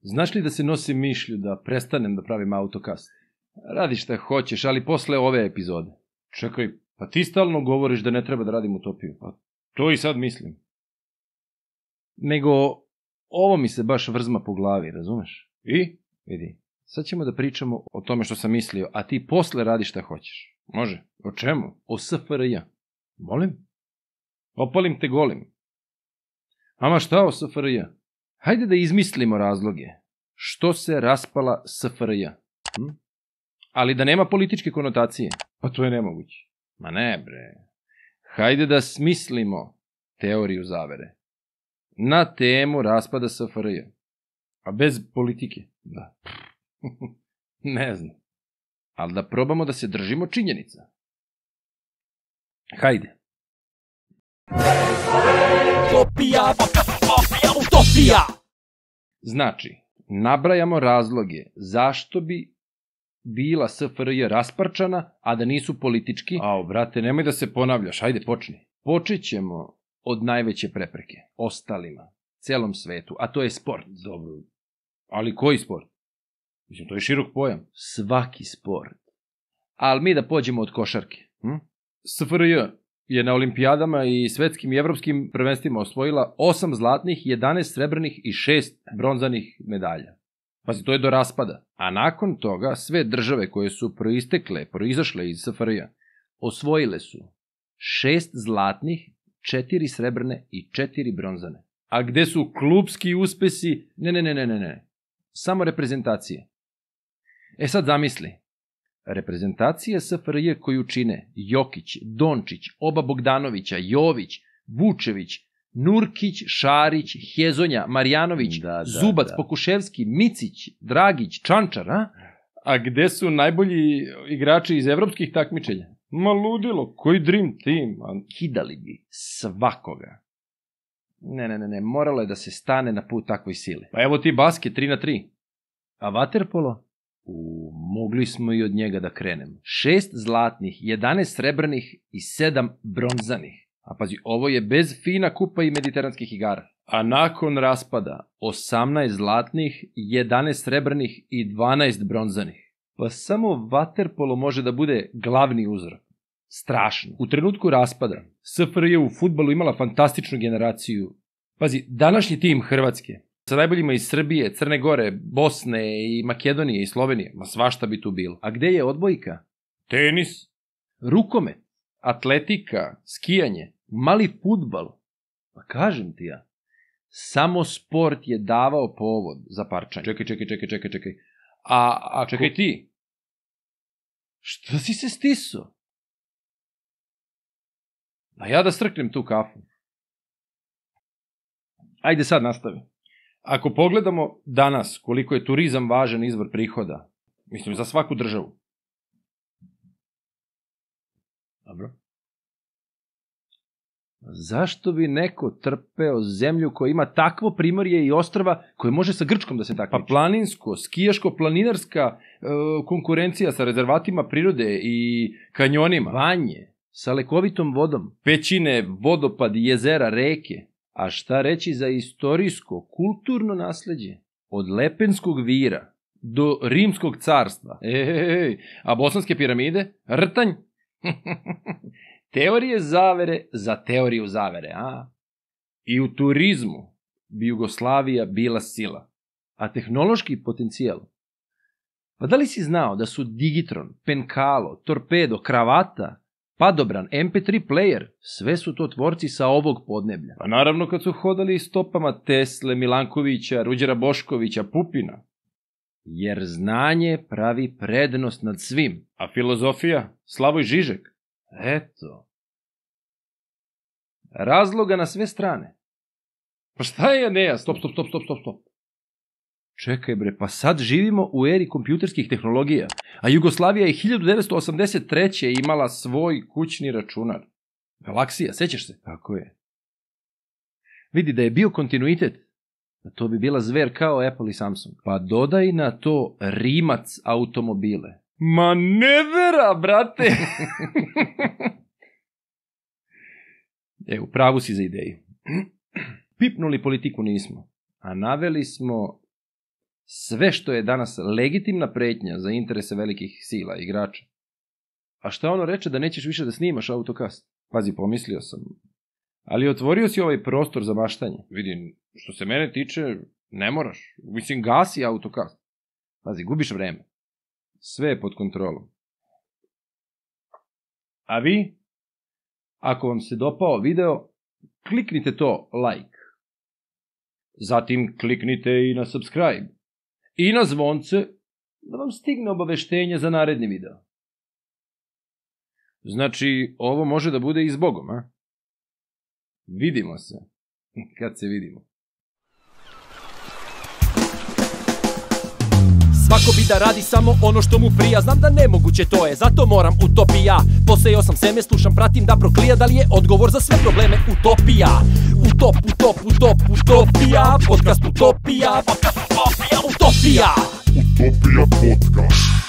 Znaš li da se nosim mišlju da prestanem da pravim autokast? Radi šta hoćeš, ali posle ove epizode. Čekaj, pa ti stalno govoriš da ne treba da radim utopiju. Pa to i sad mislim. Nego, ovo mi se baš vrzma po glavi, razumeš? I? Vidi, sad ćemo da pričamo o tome što sam mislio, a ti posle radi šta hoćeš. Može. O čemu? O SFRJ. Molim? Opalim te golim. Ama šta o SFRJ? Hajde da izmislimo razloge. Što se raspala SFRJ? Ali da nema političke konotacije. Pa to je nemoguće. Ma ne bre. Hajde da smislimo teoriju zavere. Na temu raspada SFRJ. A bez politike? Da. Ne znam. Ali da probamo da se držimo činjenica. Hajde. Utopija! Znači, nabrajamo razloge zašto bi bila SFRJ rasparčana, a da nisu politički. Brate, nemoj da se ponavljaš, ajde počni. Počet ćemo od najveće prepreke, ostalima, celom svetu, a to je sport. Dobro, ali koji sport? Mislim, to je širok pojam. Svaki sport. Ali mi da pođemo od košarke. SFRJ je na olimpijadama i svetskim i evropskim prvenstvima osvojila 8 zlatnih, 11 srebrnih i 6 bronzanih medalja. Pazi, to je do raspada. A nakon toga sve države koje su proizašle iz SFRJ osvojile su 6 zlatnih, 4 srebrne i 4 bronzane. A gde su klubski uspesi? Ne. Samo reprezentacije. Sad zamisli. Reprezentacija SFRJ koju čine Jokić, Dončić, Oba Bogdanovića, Jović, Vučević, Nurkić, Šarić, Hezonja, Marjanović, Zubac, Pokuševski, Micić, Dragić, Čančar, a? A gde su najbolji igrači iz evropskih takmičenja? Ma ludilo, koji dream team? Kidali bi svakoga. Ne, moralo je da se stane na put takvoj sili. Pa evo ti basket 3-3. A vaterpolo? Mogli smo i od njega da krenemo. 6 zlatnih, 11 srebrnih i 7 bronzanih. A pazi, ovo je bez fina kupa i mediteranskih igara. A nakon raspada 18 zlatnih, 11 srebrnih i 12 bronzanih. Pa samo vaterpolo može da bude glavni uzrok. Strašno. U trenutku raspada SFRJ je u fudbalu imala fantastičnu generaciju. Pazi, današnji tim Hrvatske sa najboljima iz Srbije, Crne Gore, Bosne i Makedonije i Slovenije. Ma svašta bi tu bilo. A gde je odbojka? Tenis. Rukomet. Atletika. Skijanje. Mali fudbal. Pa kažem ti ja. Samo sport je davao povod za parčanje. Čekaj. A čekaj ti. Što si se stisao? A ja da strknem tu kafu. Ajde sad nastavi. Ako pogledamo danas koliko je turizam važan izvor prihoda, mislim za svaku državu. Dobro. Zašto bi neko trpeo zemlju koja ima takvo primorje i ostrva koje može sa Grčkom da se takmiči? Pa planinsko, skijaško-planinarska konkurencija sa rezervatima prirode i kanjonima. Vanje, sa lekovitom vodom. Pećine, vodopadi, jezera, reke. A šta reći za istorijsko, kulturno nasleđe? Od Lepenskog vira do Rimskog carstva. A bosanske piramide? Rtanj? Teorije zavere za teoriju zavere, a? I u turizmu bi Jugoslavija bila sila. A tehnološki potencijal? Pa da li si znao da su Digitron, Penkalo, Torpedo, Kravata, Padobran, MP3 player, sve su to tvorci sa ovog podneblja. Pa naravno kad su hodali stopama Tesle, Milankovića, Ruđera Boškovića, Pupina. Jer znanje pravi prednost nad svim. A filozofija? Slavoj Žižek. Eto. Razloga na sve strane. Pa šta je Enea? Stop. Čekaj bre, pa sad živimo u eri kompjuterskih tehnologija, a Jugoslavija je 1983. imala svoj kućni računar. Galaksija, sećaš se? Tako je. Vidi da je bio kontinuitet, to bi bila zver kao Apple i Samsung. Pa dodaj na to Rimac automobile. Ma nevera, brate! U pravu si za ideju. Pipnuli politiku nismo, a naveli smo sve što je danas legitimna pretnja za interese velikih sila, igrača. A šta ono reče da nećeš više da snimaš autokast? Pazi, pomislio sam. Ali otvorio si ovaj prostor za maštanje. Vidim, što se mene tiče, ne moraš. Mislim, gasi autokast. Pazi, gubiš vreme. Sve je pod kontrolom. A vi, ako vam se dopao video, kliknite to like. Zatim kliknite i na subscribe. I na zvonce da vam stigne obaveštenje za naredni video. Znači, ovo može da bude i s Bogom, a? Vidimo se. Kad se vidimo. Svako bi da radi samo ono što mu prija. Znam da nemoguće to je, zato moram utopija. Posejao sam seme, slušam, pratim da proklija. Da li je odgovor za sve probleme utopija? Utopija. Podcast utopija. Utopija podcast.